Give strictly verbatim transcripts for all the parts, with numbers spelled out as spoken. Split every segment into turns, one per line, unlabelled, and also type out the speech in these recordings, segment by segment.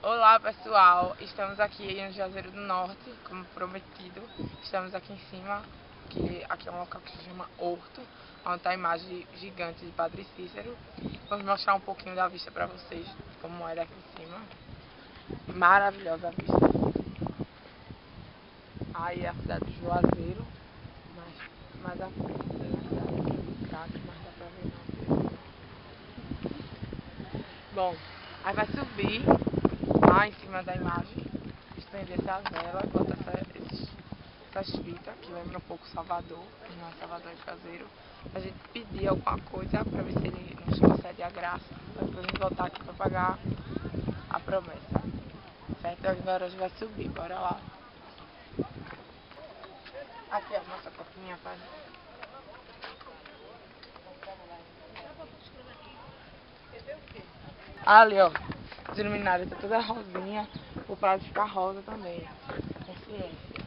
Olá pessoal, estamos aqui no Juazeiro do Norte, como prometido. Estamos aqui em cima, que aqui é um local que se chama Horto, onde está a imagem gigante de Padre Cícero. Vamos mostrar um pouquinho da vista para vocês, como é daqui em cima. Maravilhosa a vista. Aí é a cidade de Juazeiro, mais, mais à frente tem a cidade de Crato, mas dá pra ver não. Bom, aí vai subir lá em cima da imagem, estender essa vela, botar essa, esses, essas fitas que lembram um pouco Salvador, que não é Salvador, é Juazeiro. A gente pedir alguma coisa para ver se ele nos concede a graça, para depois a gente voltar aqui para pagar a promessa. Certo? Agora a gente vai subir, bora lá. Aqui a nossa copinha, pai. Ali, ó, os iluminados tá toda rosinha, o prato ficar rosa também. Consciência.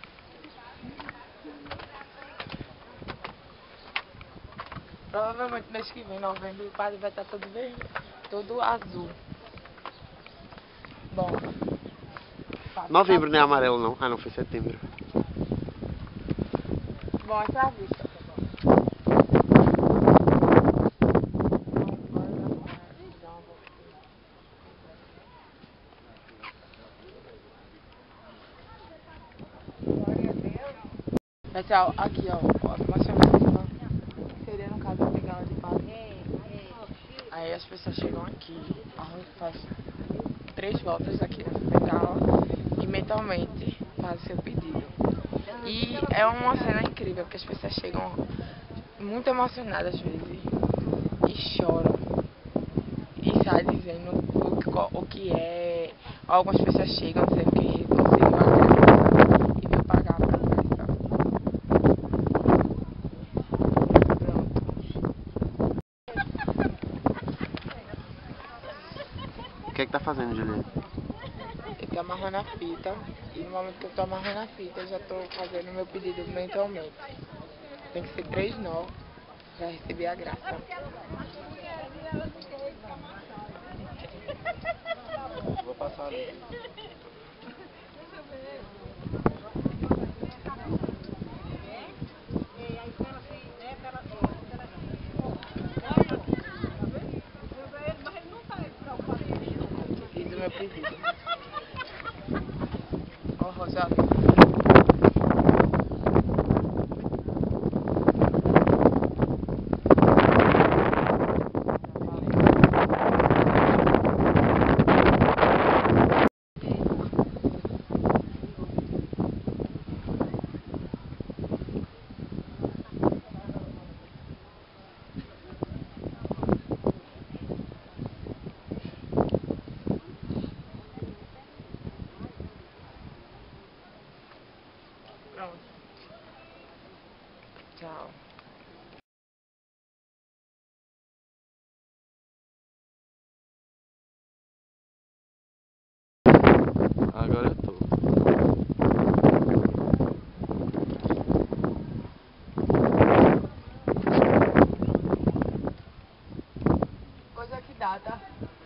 Provavelmente mês que vem, novembro, o padre vai estar todo verde, todo azul. Bom.
Novembro não é amarelo não? Ah não, foi setembro.
Bom, essa é a vista. Pessoal, aqui ó, nós chamamos, seria no caso a pegada de padre. Aí as pessoas chegam aqui, faz três voltas aqui nessa bengala e mentalmente fazem seu pedido. E é uma cena incrível, porque as pessoas chegam muito emocionadas às vezes e choram e saem dizendo o que, o que é. Algumas pessoas chegam dizendo que conseguiu a graça e vai pagar a promessa.
O que é que tá fazendo, Juliana?
Eu tô amarrando a fita e no momento que eu tô amarrando a fita eu já tô fazendo o meu pedido mentalmente. Tem que ser três nós pra receber a graça.
Vou passar ali.
Fiz o meu pedido. Ó, Rosado. Pronto. Tchau.
Agora eu tô.
Coisa que dá, tá?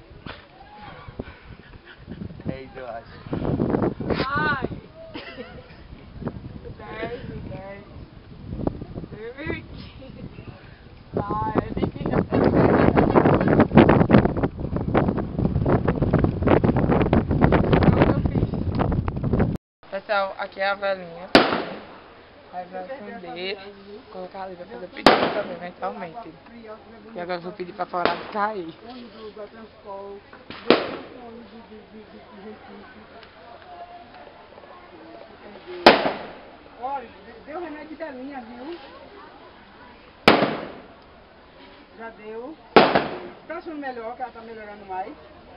dez, eu acho.
Ai! dez, dez. dois mil e quinze. Ai, eu tenho que já Pessoal, aqui é a velinha. Aí vai acender, colocar ali, vai fazer o pedido também mentalmente. E agora eu vou pedir pra fora de sair.
Olha, deu remédio de velinha, viu? Já deu. Tá achando melhor, que ela tá melhorando mais?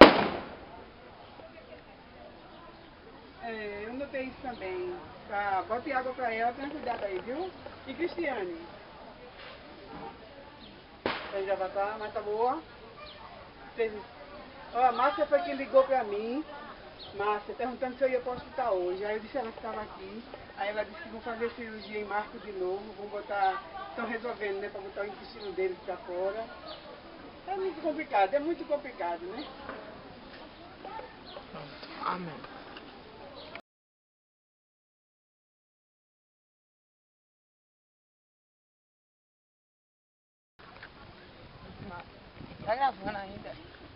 É, eu notei isso também. Tá, bote água pra ela, tenha cuidado aí, viu? E Cristiane? Ela já vai estar, mas tá boa? Teve... Ó, a Márcia foi quem ligou pra mim. Márcia, perguntando se eu ia para o hospital hoje. Aí eu disse a ela que estava aqui. Aí ela disse que vão fazer cirurgia em Marco de novo. Vão botar. Estão resolvendo, né? Para botar o intestino deles para fora. É muito complicado, é muito complicado, né?
Amém. Tá gravando ainda?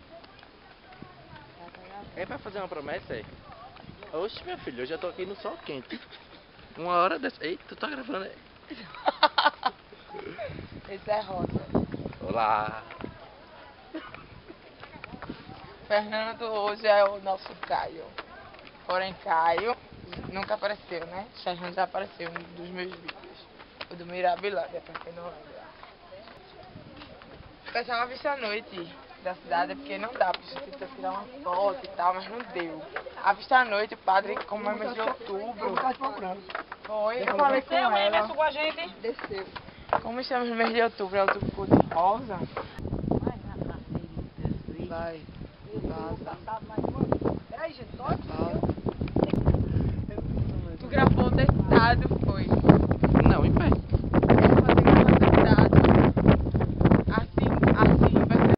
É pra fazer uma promessa aí? Oxe, meu filho, eu já tô aqui no sol quente. Uma hora dessa. Ei, tu tá gravando aí?
Esse é Rosa.
Olá.
Fernando hoje é o nosso Caio. Porém, Caio nunca apareceu, né? Fernando já apareceu em um dos meus vídeos. O do Mirabilândia, pra quem não lembra. Pessoal, uma vista à noite da cidade, porque não dá, porque a gente tentou tirar uma foto e tal, mas não deu. A vista à noite, o padre, como é mês de outubro, foi, eu falei com ela,
com a gente.
Desceu.
como estamos no mês de outubro, é outubro cor de rosa, vai, vaza,
Peraí, gente, toque.
vaza. Tu gravou deitado, foi.
Não, em pé.
Eu fazer gravar deitado. Assim, assim, vai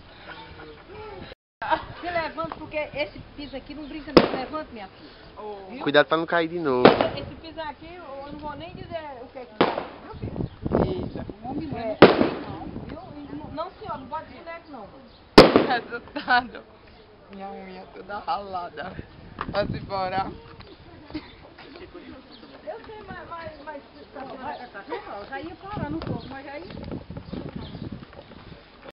ser.
Se levanta, porque esse piso aqui não brinca não. Se levanta, minha filha.
Oh,
Cuidado pra não cair de novo.
Esse piso aqui, eu não vou nem dizer o que é que dá, viu, filho?
isso.
Não me manda não, viu? E não, não, senhor, não pode boneco, não.
Resultado. Minha unha toda ralada. Vamos embora.
Eu sei, mas... mas, mas já ia parar no corpo, mas aí...